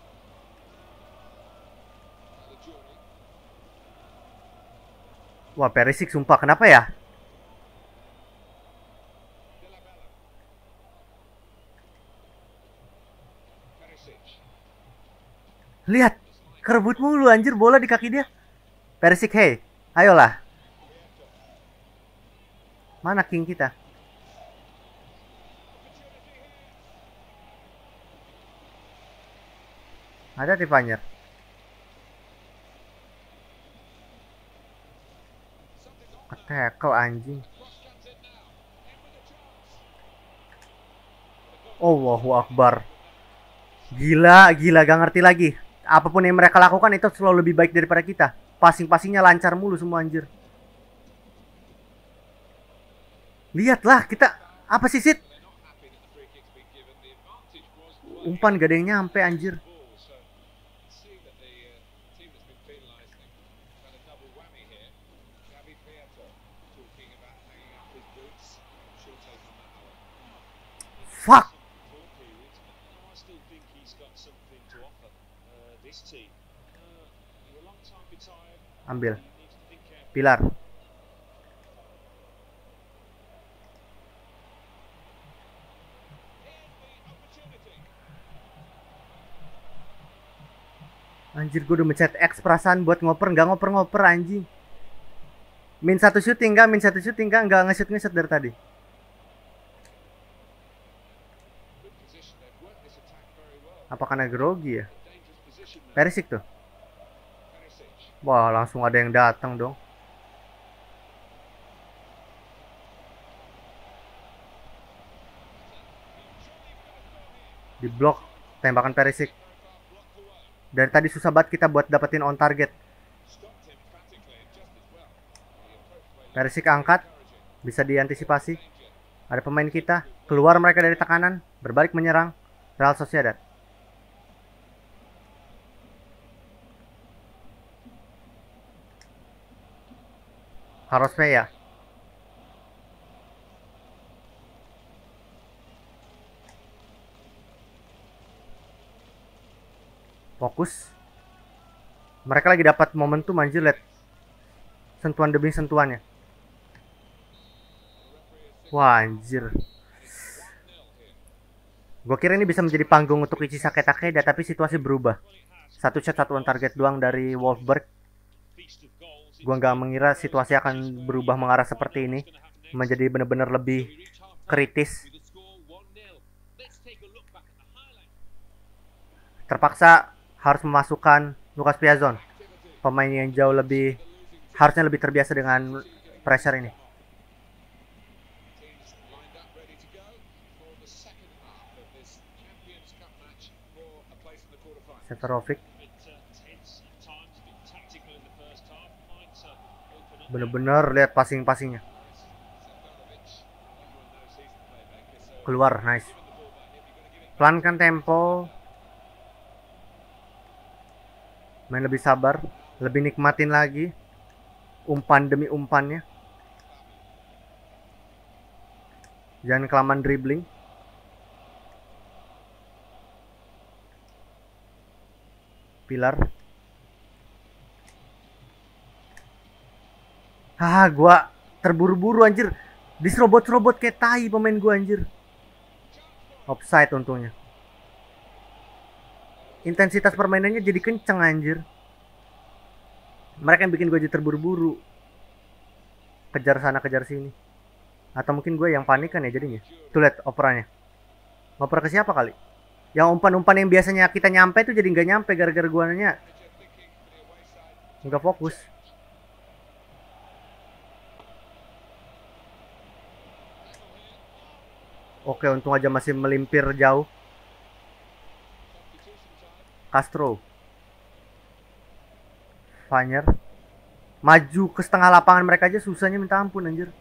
Wah, Perisic sumpah kenapa ya? Lihat, kerebut mulu anjir bola di kaki dia. Perisic, hey, ayolah. Mana king kita? Ada Tifanyer. Tackle anjing. Allahu Akbar. Gila gak ngerti lagi. Apapun yang mereka lakukan itu selalu lebih baik daripada kita. Passing-passingnya lancar mulu semua anjir. Lihatlah kita. Apa sih Sid? Umpan gak ada yang nyampe anjir. Fuck. Ambil. Pilar. Anjir, gue udah mencet X perasaan buat ngoper. Nggak ngoper-ngoper anjing. Min satu shooting kah? Nggak nge-shoot dari tadi. Apa karena grogi ya? Perisic tuh. Wah, langsung ada yang datang dong. Di blok tembakan Perisic. Dari tadi susah banget kita buat dapetin on target. Perisic angkat, bisa diantisipasi. Ada pemain kita, keluar mereka dari tekanan, berbalik menyerang Real Sociedad. Harus pay ya. Fokus. Mereka lagi dapat momentum anjir, lihat. Sentuhan demi sentuhannya. Wah anjir. Gue kira ini bisa menjadi panggung untuk Ichisake Takeda, tapi situasi berubah. Satu shot satu on target doang dari Wolfsburg. Gue nggak mengira situasi akan berubah mengarah seperti ini, menjadi benar-benar lebih kritis. Terpaksa harus memasukkan Lucas Piazon, pemain yang jauh lebih, harusnya lebih terbiasa dengan pressure ini. Seferovic bener-bener lihat passing-passingnya keluar, nice. Pelankan tempo, main lebih sabar, lebih nikmatin lagi umpan demi umpannya. Jangan kelamaan dribbling. Pilar. Gua terburu-buru anjir. Diserobot-serobot kayak tai pemain gua anjir. Offside untungnya. Intensitas permainannya jadi kenceng anjir. Mereka yang bikin gue jadi terburu-buru. Kejar sana kejar sini. Atau mungkin gue yang panikan ya jadinya. Tuh lihat operannya. Ngoper ke siapa kali? Yang umpan-umpan yang biasanya kita nyampe tuh jadi nggak nyampe gara-gara gua nanya nggak fokus. Oke, untung aja masih melimpir jauh. Castro, Fanyer, maju ke setengah lapangan mereka aja susahnya minta ampun anjir.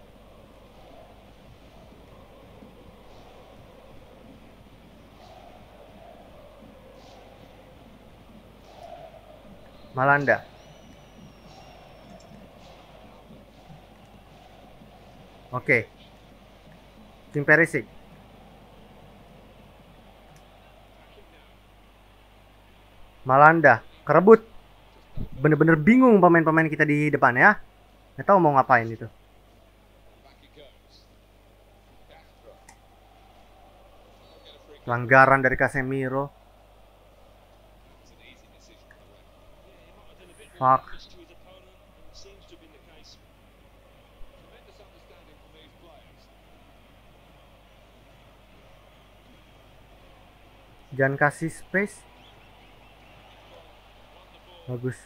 Malanda. Oke. Tim Perisic. Malanda. Kerebut. Bener-bener bingung pemain-pemain kita di depan ya. Nggak tahu mau ngapain itu. Pelanggaran dari Casemiro. Fuck. Jangan kasih space. Bagus.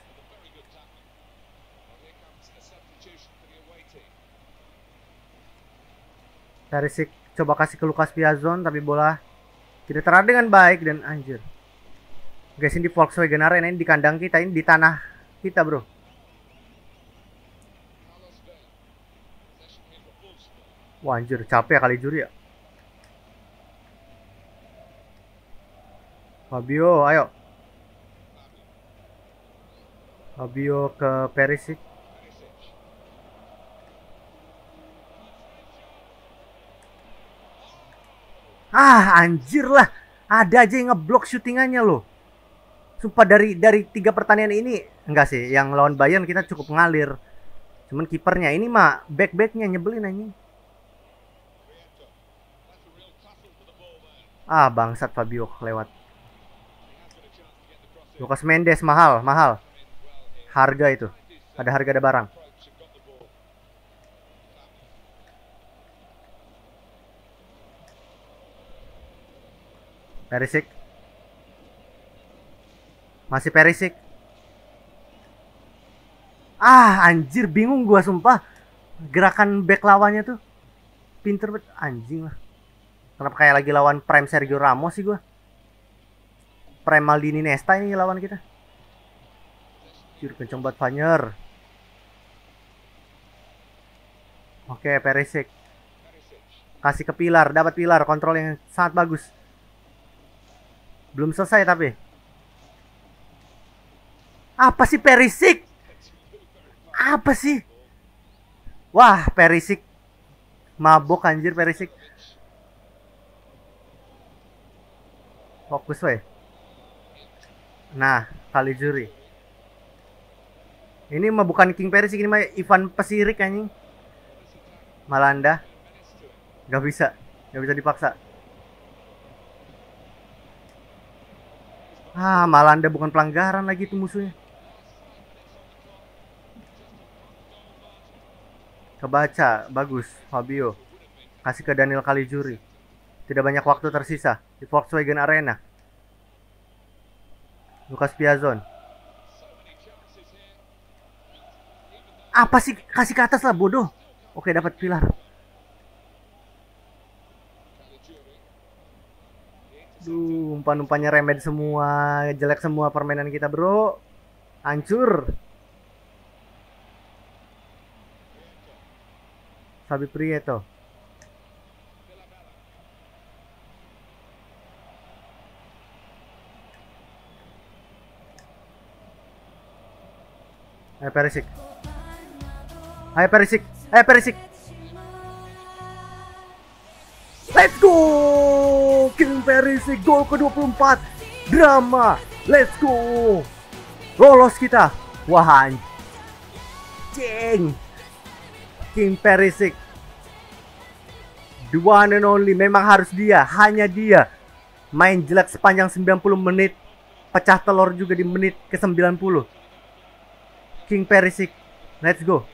Perisic coba kasih ke Lucas Piazon tapi bola tidak terarah dengan baik dan anjir. Guys, ini di Volkswagen Arena, ini di kandang kita, ini di tanah kita bro. Wah anjir, capek kali juri ya. Fabio, ayo. Fabio ke Perisic. Anjir lah. Ada aja yang ngeblok syutingannya loh. Sumpah dari 3 pertandingan ini, enggak sih, yang lawan Bayern kita cukup ngalir. Cuman kipernya ini mah back-backnya nyebelin anjing. Bangsat Fabio lewat. Lucas Mendes mahal. Harga itu. Ada harga ada barang. Perisic. Masih Perisic. Anjir bingung gua sumpah. Gerakan back lawannya tuh pinter banget anjing lah. Kenapa kayak lagi lawan Prime Sergio Ramos sih gua? Prime Maldini Nesta ini lawan kita. Anjir kenceng banget Fanyer. Oke, Perisic. Kasih ke Pilar, dapat Pilar, kontrol yang sangat bagus. Belum selesai tapi. Apa sih Perisic? Apa sih? Wah, Perisic mabok anjir Perisic. Fokus weh. Nah, Caligiuri. Ini mah bukan King Perisic, ini mah Ivan Pesirik anjing. Malanda. Gak bisa dipaksa. Malanda bukan pelanggaran lagi tuh musuhnya. Kebaca, bagus Fabio. Kasih ke Daniel Caligiuri. Tidak banyak waktu tersisa di Volkswagen Arena. Lucas Piazon. Apa sih? Kasih ke atas lah bodoh. Oke, dapat pilar. Duh, umpan-umpannya remed semua, jelek semua permainan kita, bro. Hancur. Fabi Prieto. Ayo Perisic. Ayo Perisic. Ayo Perisic. Let's go! King Perisic gol ke-24. Drama. Let's go. Lolos kita. Wah, anjing. King Perisic. The one and only. Memang harus dia. Hanya dia. Main jelek sepanjang 90 menit. Pecah telur juga di menit ke-90. King Perisic. Let's go.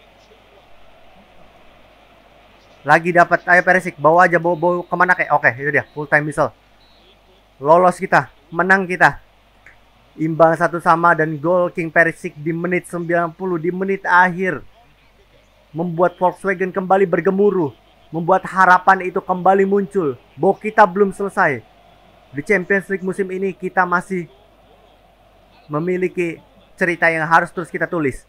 Lagi dapat. Ayo Perisic, bawa aja, bawa kemana kayak. Oke, itu dia, full time whistle. Lolos kita, menang kita. Imbang 1-1 dan gol King Perisic di menit 90, di menit akhir. Membuat Volkswagen kembali bergemuruh, membuat harapan itu kembali muncul bahwa kita belum selesai. Di Champions League musim ini kita masih memiliki cerita yang harus terus kita tulis.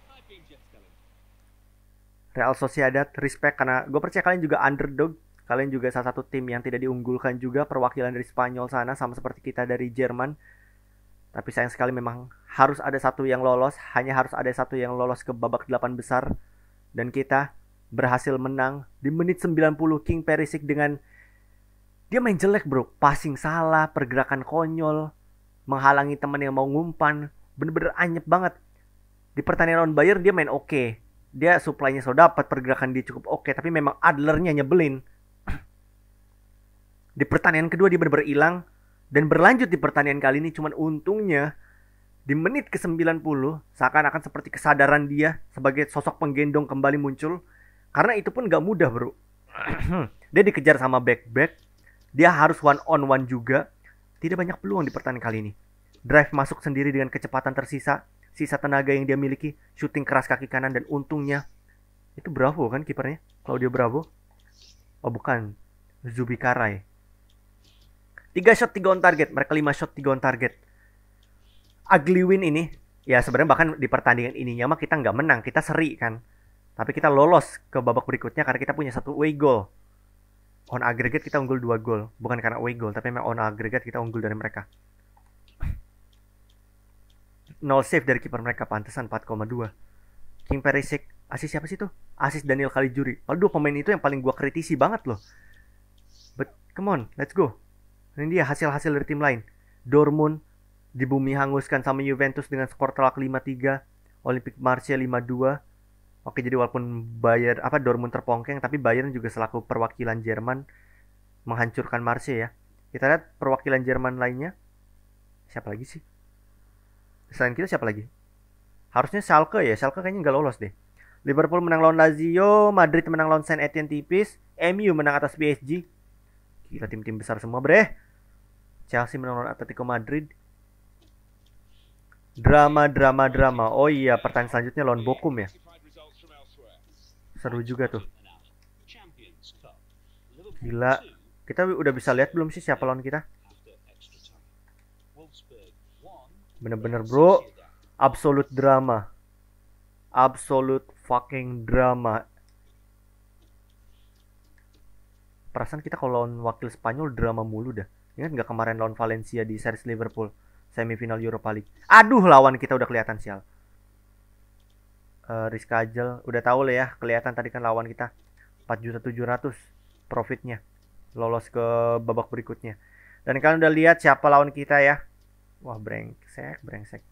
Real Sociedad, respect, karena gue percaya kalian juga underdog. Kalian juga salah satu tim yang tidak diunggulkan juga, perwakilan dari Spanyol sana, sama seperti kita dari Jerman. Tapi sayang sekali memang harus ada satu yang lolos. Hanya harus ada satu yang lolos ke babak 8 besar. Dan kita berhasil menang di menit 90. King Perisic dengan, dia main jelek bro, passing salah, pergerakan konyol, menghalangi teman yang mau ngumpan. Bener-bener anyep banget. Di pertandingan lawan Bayern dia main oke. Dia supply-nya sudah dapat, pergerakan dia cukup oke, tapi memang Adlernya nyebelin. Di pertandingan kedua dia benar-benar hilang, dan berlanjut di pertandingan kali ini. Cuman untungnya di menit ke-90 seakan-akan seperti kesadaran dia sebagai sosok penggendong kembali muncul. Karena itu pun gak mudah bro. Dia dikejar sama back-back, dia harus one on one juga. Tidak banyak peluang di pertandingan kali ini. Drive masuk sendiri dengan kecepatan tersisa, sisa tenaga yang dia miliki, shooting keras kaki kanan, dan untungnya itu Bravo kan kipernya, Claudio Bravo. Oh bukan, Zubi Karai. 3 shot 3 on target, mereka 5 shot 3 on target. Ugly win ini. Ya sebenarnya bahkan di pertandingan ininya mah kita nggak menang, kita seri kan. Tapi kita lolos ke babak berikutnya karena kita punya 1 away goal. On aggregate kita unggul 2 gol, bukan karena away goal, tapi memang on aggregate kita unggul dari mereka. 0 save dari kiper mereka, pantesan 4,2. King Perisic, asis siapa sih tuh? Asis Daniel Caligiuri. Padahal 2 pemain itu yang paling gua kritisi banget loh. But come on, let's go. Ini dia hasil-hasil dari tim lain. Dortmund dibumi hanguskan sama Juventus dengan skor telak 5-3. Olympique Marseille 5-2. Oke, jadi walaupun Dortmund terpongkeng, tapi Bayern juga selaku perwakilan Jerman menghancurkan Marseille ya. Kita lihat perwakilan Jerman lainnya. Siapa lagi sih? Selain kita siapa lagi? Harusnya Schalke ya. Schalke kayaknya nggak lolos deh. Liverpool menang lawan Lazio. Madrid menang lawan Saint Etienne tipis. MU menang atas PSG. Gila, tim-tim besar semua bre. Chelsea menang lawan Atletico Madrid. Drama. Oh iya, pertandingan selanjutnya lawan Bochum ya. Seru juga tuh. Gila. Kita udah bisa lihat belum sih siapa lawan kita? Bener-bener bro, absolute drama. Absolute fucking drama. Perasaan kita kalau lawan wakil Spanyol drama mulu dah. Ingat gak kemarin lawan Valencia di series Liverpool semifinal Europa League? Aduh, lawan kita udah kelihatan sial. reschedule. Udah tahu lah ya, kelihatan tadi kan lawan kita 4.700.000 profitnya, lolos ke babak berikutnya. Dan kalian udah lihat siapa lawan kita ya. Wah, brengsek.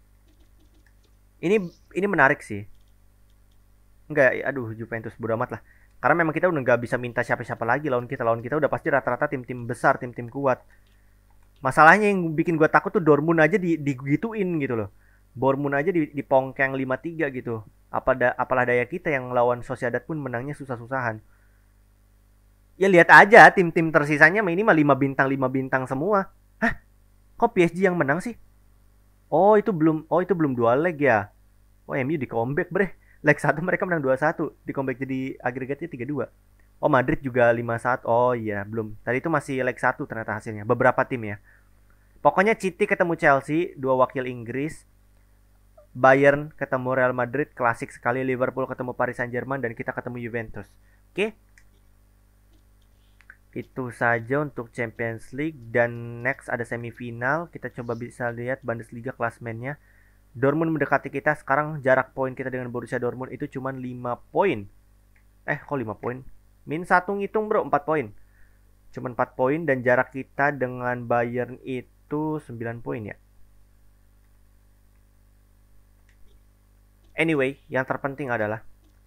Ini menarik sih. Enggak, aduh, Juventus bodo amat lah. Karena memang kita udah nggak bisa minta siapa-siapa lagi lawan kita. Lawan kita udah pasti rata-rata tim-tim besar, tim-tim kuat. Masalahnya yang bikin gue takut tuh Dortmund aja digituin gitu loh. Dortmund aja dipongkeng 5-3 gitu. Apalah daya kita yang lawan Sociedad pun menangnya susah-susahan. Ya lihat aja tim-tim tersisanya ini mah 5 bintang semua. Hah? Kok PSG yang menang sih? Oh itu belum 2 leg ya. Oh MU di comeback bre. Leg 1 mereka menang 2-1, di comeback jadi agregatnya 3-2. Oh Madrid juga 5-1. Oh iya, belum. Tadi itu masih leg 1 ternyata hasilnya. Beberapa tim ya. Pokoknya City ketemu Chelsea, 2 wakil Inggris. Bayern ketemu Real Madrid, klasik sekali. Liverpool ketemu Paris Saint-Germain, dan kita ketemu Juventus. Oke. Itu saja untuk Champions League, dan next ada semifinal. Kita coba bisa lihat Bundesliga klasmennya. Dortmund mendekati kita. Sekarang jarak poin kita dengan Borussia Dortmund itu cuma 5 poin. Kok 5 poin? Min 1 ngitung bro, 4 poin. Cuma 4 poin, dan jarak kita dengan Bayern itu 9 poin ya. Anyway, yang terpenting adalah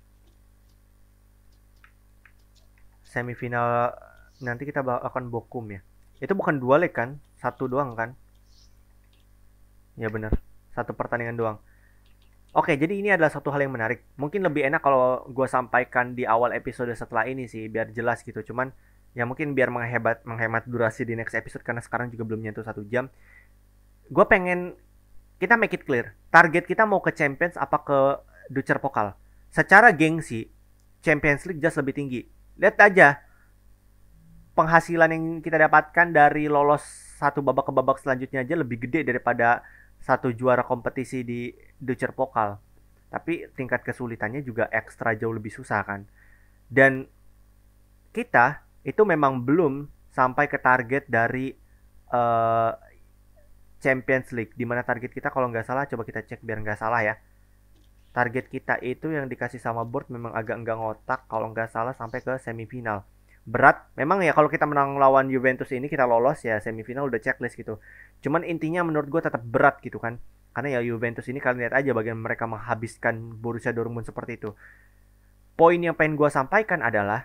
semifinal nanti kita akan bokum ya. Itu bukan 2 leg kan? 1 doang kan? Ya bener, 1 pertandingan doang. Oke, jadi ini adalah satu hal yang menarik. Mungkin lebih enak kalau gue sampaikan di awal episode setelah ini sih, biar jelas gitu. Cuman ya mungkin biar menghemat durasi di next episode, karena sekarang juga belum nyentuh 1 jam. Gue pengen kita make it clear. Target kita mau ke Champions apa ke Ducer Pokal? Secara gengsi, Champions League just lebih tinggi. Lihat aja penghasilan yang kita dapatkan dari lolos satu babak ke babak selanjutnya aja lebih gede daripada satu juara kompetisi di Ducer Pokal. Tapi tingkat kesulitannya juga ekstra jauh lebih susah kan. Dan kita itu memang belum sampai ke target dari Champions League. Dimana target kita kalau nggak salah, coba kita cek biar nggak salah ya. Target kita itu yang dikasih sama board memang agak nggak ngotak, kalau nggak salah sampai ke semifinal. Berat, memang ya kalau kita menang lawan Juventus ini kita lolos ya semifinal udah checklist gitu. Cuman intinya menurut gue tetap berat gitu kan. Karena ya Juventus ini kalian lihat aja bagaimana mereka menghabiskan Borussia Dortmund seperti itu. Poin yang pengen gue sampaikan adalah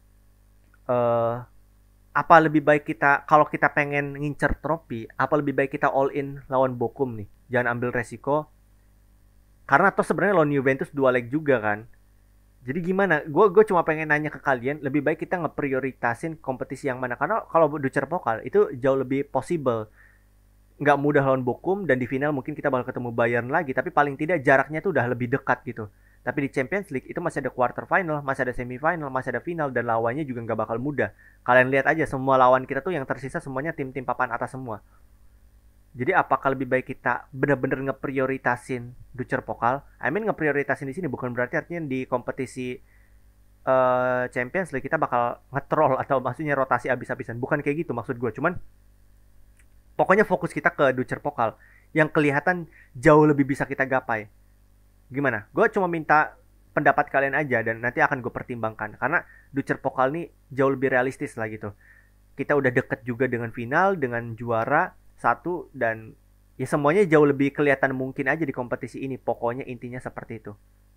apa lebih baik kita, kalau kita pengen ngincer trofi, apa lebih baik kita all in lawan Bochum nih, jangan ambil resiko, karena toh sebenarnya lawan Juventus 2 leg juga kan. Jadi gimana, gue cuma pengen nanya ke kalian, lebih baik kita ngeprioritasin kompetisi yang mana, karena kalau Ducer Pokal itu jauh lebih possible, nggak mudah lawan Bochum, dan di final mungkin kita bakal ketemu Bayern lagi, tapi paling tidak jaraknya tuh udah lebih dekat gitu. Tapi di Champions League itu masih ada quarter final, masih ada semifinal, masih ada final, dan lawannya juga nggak bakal mudah. Kalian lihat aja semua lawan kita tuh yang tersisa semuanya tim-tim papan atas semua. Jadi apakah lebih baik kita bener-bener ngeprioritasin Ducer Pokal? I mean ngeprioritasin di sini bukan berarti artinya di kompetisi Champions League kita bakal ngetrol atau maksudnya rotasi abis-abisan. Bukan kayak gitu maksud gue. Cuman pokoknya fokus kita ke Ducer Pokal yang kelihatan jauh lebih bisa kita gapai. Gimana? Gue cuma minta pendapat kalian aja dan nanti akan gue pertimbangkan. Karena Ducer Pokal nih jauh lebih realistis lah gitu. Kita udah deket juga dengan final, dengan juara 1, dan ya semuanya jauh lebih kelihatan mungkin aja di kompetisi ini. Pokoknya intinya seperti itu.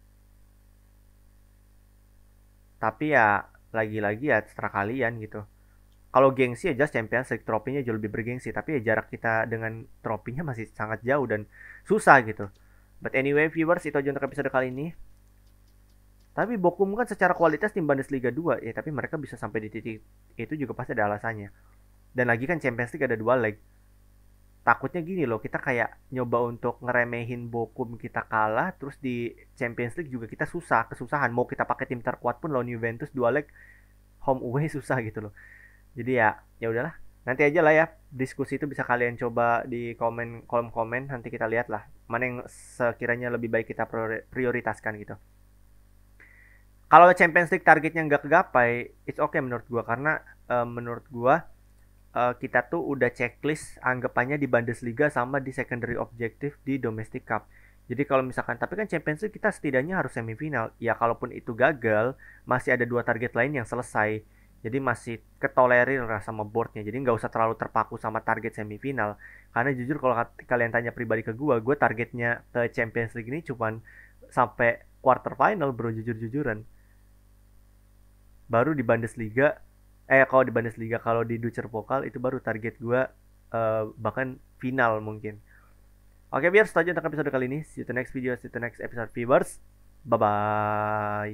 Tapi ya lagi-lagi ya terserah kalian gitu. Kalau gengsi ya just Champions League, tropinya jauh lebih bergengsi. Tapi ya jarak kita dengan tropinya masih sangat jauh dan susah gitu. But anyway viewers, itu aja untuk episode kali ini. Tapi Bochum kan secara kualitas tim Bundesliga 2 ya, tapi mereka bisa sampai di titik itu juga pasti ada alasannya. Dan lagi kan Champions League ada 2 leg. Takutnya gini loh, kita kayak nyoba untuk ngeremehin Bochum, kita kalah, terus di Champions League juga kita kesusahan. Mau kita pakai tim terkuat pun lawan Juventus 2 leg home away susah gitu loh. Jadi ya udahlah. Nanti aja lah ya, diskusi itu bisa kalian coba di kolom komen, nanti kita lihat lah mana yang sekiranya lebih baik kita prioritaskan gitu. Kalau Champions League targetnya nggak kegapai, it's okay menurut gua, karena menurut gua kita tuh udah checklist anggapannya di Bundesliga sama di secondary objective di Domestic Cup. Jadi kalau misalkan, tapi kan Champions League kita setidaknya harus semifinal. Ya kalaupun itu gagal, masih ada dua target lain yang selesai. Jadi masih ketolerir lah sama boardnya. Jadi nggak usah terlalu terpaku sama target semifinal. Karena jujur kalau kalian tanya pribadi ke gue targetnya ke Champions League ini cuman sampai quarter final bro, jujur-jujuran. Baru di Bundesliga, kalau di Bundesliga, kalau di Deutscher Pokal itu baru target gue bahkan final mungkin. Oke, biar setuju untuk episode kali ini. See you to next video, see you to next episode viewers. Bye bye.